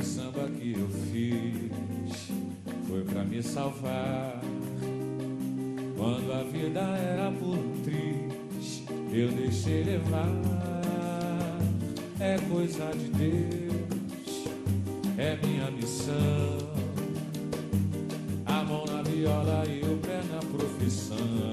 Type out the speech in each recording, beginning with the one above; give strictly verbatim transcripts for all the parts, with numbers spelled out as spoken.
samba que eu fiz foi pra me salvar. Quando a vida era por triz, eu deixei levar. É coisa de Deus, é minha missão. A mão na viola e o pé na profissão.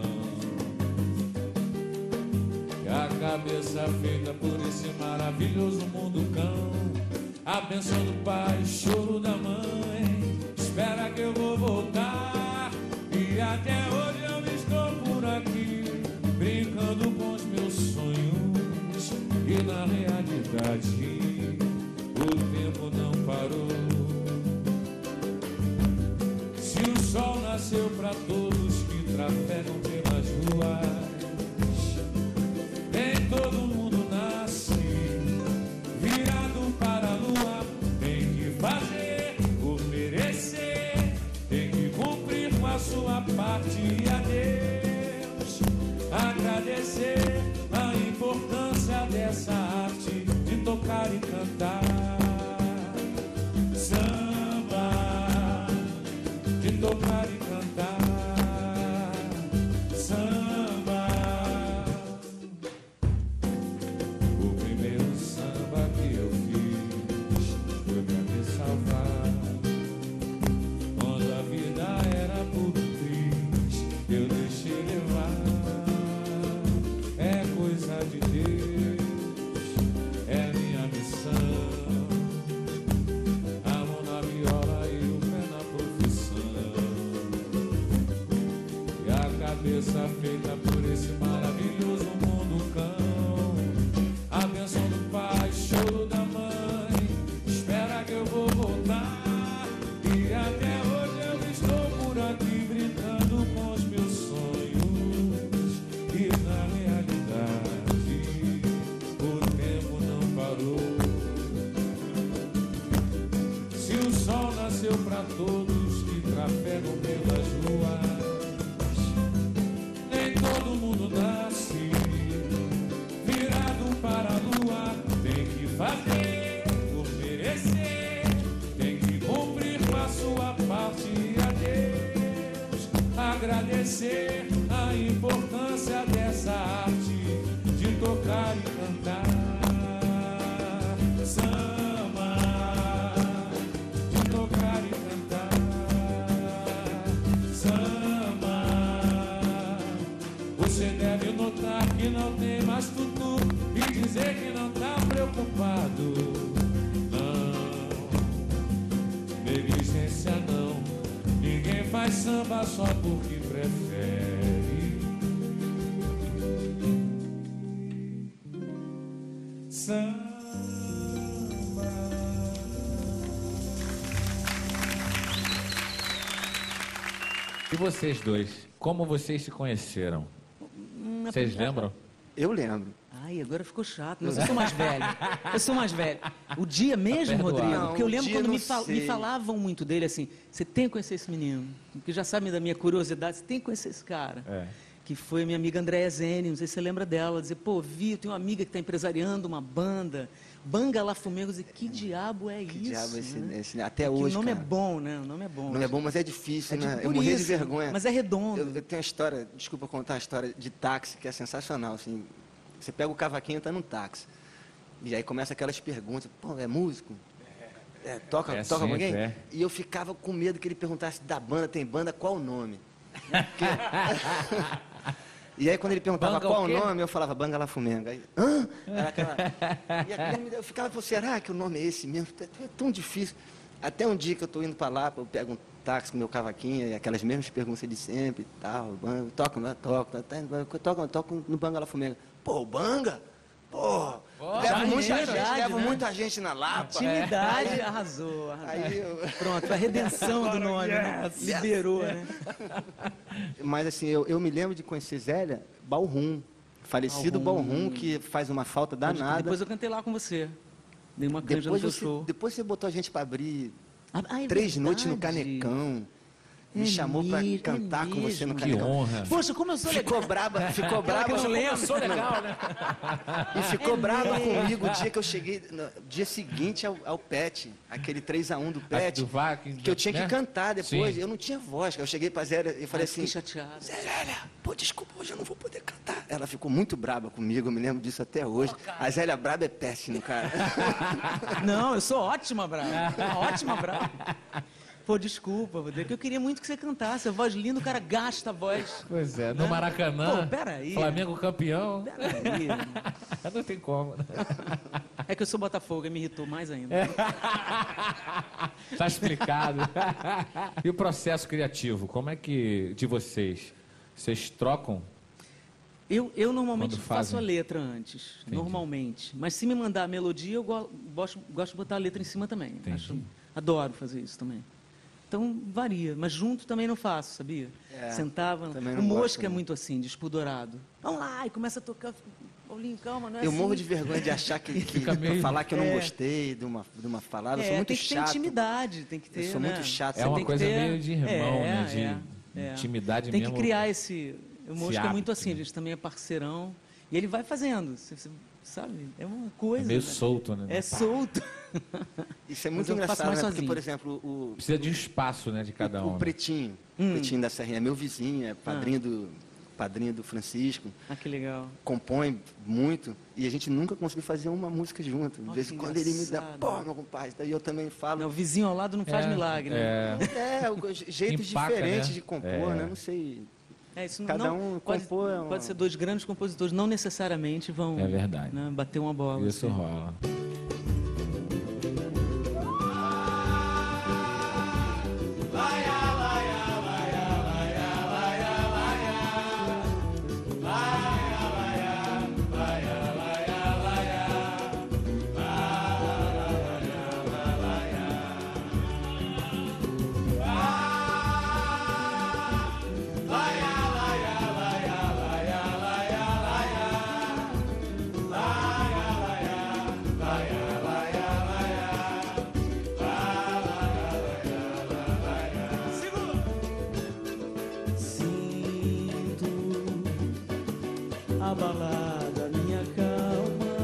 E a cabeça feita por esse maravilhoso mundo cão. A bênção do pai, choro da mãe. Espera que eu vou voltar. E até hoje eu estou por aqui, brincando com os meus sonhos. E na realidade o tempo não parou. Se o sol nasceu pra todos que trafegam pelas ruas, nem todo mundo nasce virado para a lua. Tem que fazer por merecer, tem que cumprir com a sua parte. E a Deus agradecer a importância dessa arte de tocar e cantar samba, de tocar e cantar samba. O primeiro samba que eu fiz foi pra me salvar. Quando a vida era por triz, eu deixei levar. É coisa de Deus, é minha missão. A mão na viola e o pé na profissão. E a cabeça feita por esse maravilhoso mundo cão. A bênção do pai, choro da mãe. Espera que eu vou voltar. E até hoje eu estou por aqui, brincando com os meus sonhos. E na realidade o tempo não parou. Se o sol nasceu pra todos que trafegam pelas ruas, nem todo mundo nasce virado para a lua. Tem que fazer por merecer, tem que cumprir com a sua parte. E a Deus agradecer a importância dessa arte de tocar e cantar samba, de tocar e cantar samba. Você deve notar que não tem mais tudo e dizer que não tá preocupado. Não, negligência não. Ninguém faz samba só porque prefere samba. E vocês dois, como vocês se conheceram? Hum, Vocês lembram? Eu lembro. Ai, agora ficou chato, mas eu sou mais velho. Eu sou mais velho. O dia mesmo, perdoado. Rodrigo? Não, Porque eu o lembro dia quando não me, fal- me sei. falavam muito dele assim, você tem que conhecer esse menino, porque já sabe da minha curiosidade, você tem que conhecer esse cara. É. Que foi minha amiga Andréa Zene, não sei se você lembra dela, dizer, pô, Vi, eu tenho uma amiga que está empresariando uma banda, Banga La Fumego, dizer, que diabo é Que isso? diabo é esse, né? esse- até Que hoje, o nome cara. é bom, né? O nome é bom. Não é bom, mas é difícil, É né? tipo Eu por morria de isso, vergonha. mas é redondo. Eu, eu tenho uma história, desculpa contar a história de táxi, que é sensacional, assim. Você pega o cavaquinho e tá num táxi. E aí começa aquelas perguntas, pô, é músico? É, toca, É toca com sempre, alguém? é. E eu ficava com medo que ele perguntasse da banda, tem banda, qual o nome? Porque- E aí quando ele perguntava Banga qual o o quê? nome, eu falava Banga La Fumenga. Aí, hã? Era aquela... E aquilo me- eu ficava, pô, será que o nome é esse mesmo? É tão difícil. Até um dia que eu estou indo para lá, eu pego um táxi com meu cavaquinho, e aquelas mesmas perguntas de sempre e tal. Banga, toca, não é? Toca, toca, toca, toca no Banga La Fumenga. Pô, o Banga? Pô, leva muita gente, verdade, leva né? muita gente na Lapa. Intimidade, arrasou, arrasou. Aí eu... Pronto, a redenção do nome, né? Yes. Liberou, né? Mas assim, eu, eu me lembro de conhecer Zélia Balrum, falecido Balrum. Balrum, que faz uma falta danada. Depois eu cantei lá com você. Dei uma canja no Depois seu você, show. depois você botou a gente para abrir Ah, ah, é três noites no verdade. Canecão. me É chamou pra me- cantar é com você no mesmo? Que Carioca. honra. Poxa, como eu sou legal. Ficou braba, ficou braba. que eu não lembro. Sou legal, né? E ficou É brava mesmo. comigo o dia que eu cheguei, no dia seguinte ao, ao Pet, aquele três a um do Ah, Pet, do V A C, que eu tinha né? que cantar depois. Sim. Eu não tinha voz. Eu cheguei pra Zélia e falei Ai, fiquei assim, chateado. Zélia, pô, desculpa, hoje eu não vou poder cantar. Ela ficou muito braba comigo, eu me lembro disso até hoje. A Zélia braba é péssimo, cara. Não, eu sou ótima, Brava. Ótima, Brava. Pô, desculpa, Rodrigo, que eu queria muito que você cantasse. A voz linda, o cara gasta a voz. Pois é, no Maracanã. Pô, peraí. Flamengo campeão. Peraí. Não tem como, né? É que eu sou Botafogo, aí me irritou mais ainda. Tá explicado. E o processo criativo, como é que, de vocês, vocês trocam? Eu, eu normalmente Quando faço fazem. a letra antes, Entendi. normalmente. Mas se me mandar a melodia, eu go- gosto, gosto de botar a letra em cima também. Entendi. Acho- adoro fazer isso também. Então, varia. Mas junto também não faço, sabia? É, Sentava... também O não gosto, Mosca é não. muito assim, despudorado. Vamos lá, e começa a tocar... eu fico, Paulinho, calma, não é Eu assim. morro de vergonha de achar que, que Fica meio- falar que eu não É. gostei de uma, de uma palavra. Eu sou É, muito tem que ter chato. intimidade, tem que ter, Eu sou né? muito chato. É Você uma tem que coisa ter- meio de irmão, É, né? De é, é. intimidade Tem mesmo. que criar esse... O Mosca é hábito, muito assim, né? a gente também é parceirão. E ele vai fazendo, você, você sabe? É uma coisa... É meio né? solto, né? É solto. Isso é Mas muito eu faço engraçado, mais né? Porque, sozinho. por exemplo, o, Precisa de um espaço, né, de cada o, um. o né? Pretinho, o Pretinho da Serrinha, é meu vizinho, é padrinho, do, padrinho do Francisco, Ah, que legal. compõe muito, e a gente nunca conseguiu fazer uma música junto. De Olha vez em que quando ele me dá, engraçado. pô, meu compadre, daí eu também falo. Não, o vizinho ao lado não faz É, milagre, né? É, É, o- jeitos Empaca, diferentes né? de compor, É. né? Não sei. É, isso Cada não, um pode, compor é uma- pode ser dois grandes compositores, não necessariamente vão É verdade. né, bater uma bola. Isso assim. rola. Sinto abalada minha calma,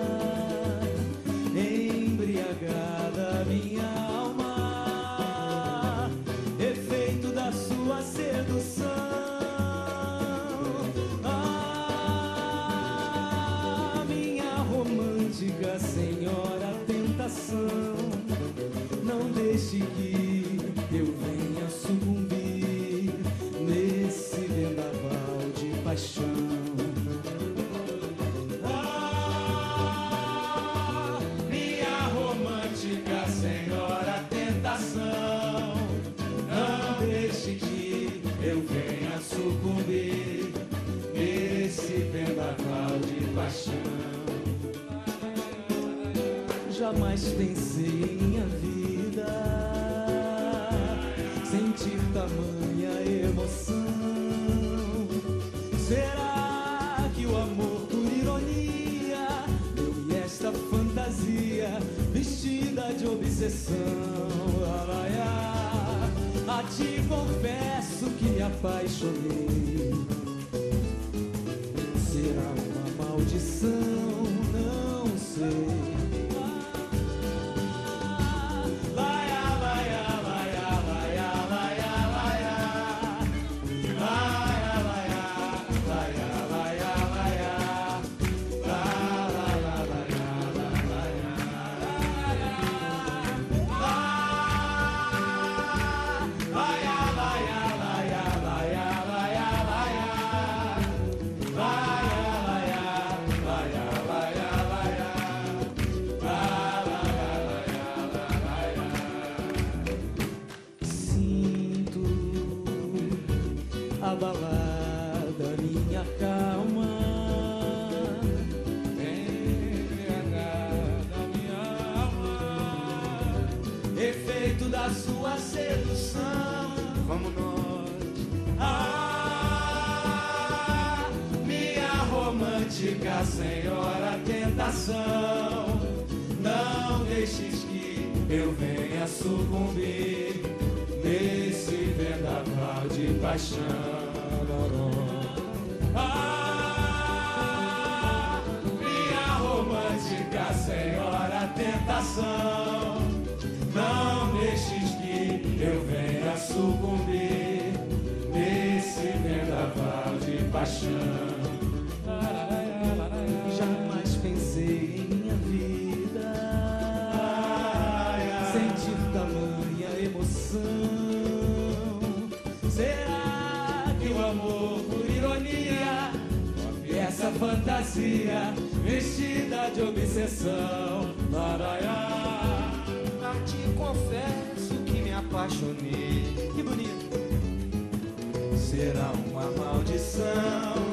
embriagada minha alma, efeito da sua sedução. Ah, minha romântica senhora tentação, não deixe que eu venha sucumbir nesse vendaval de paixão. Ah, minha romântica senhora tentação, não deixe que eu venha sucumbir nesse vendaval de paixão. Jamais pensei em minha vida sentir tamanha emoção. Será que o amor, por ironia, deu-me esta fantasia vestida de obsessão? Alaiá, a ti confesso que me apaixonei. Será uma maldição? Não sei. Sinto abalada minha calma, Embriagada minha alma, efeito da sua sedução. Vamos nós. Ah, minha romântica senhora tentação, não deixes que eu venha sucumbir nesse vendaval de paixão. Ah, minha romântica senhora tentação, não deixes que eu venha sucumbir nesse vendaval de paixão. Jamais pensei em minha vida sentir tamanha emoção. Será que o amor, por ironia, e essa fantasia vestida de obsessão? Mas te confesso que me apaixonei. Que bonito. Será uma maldição?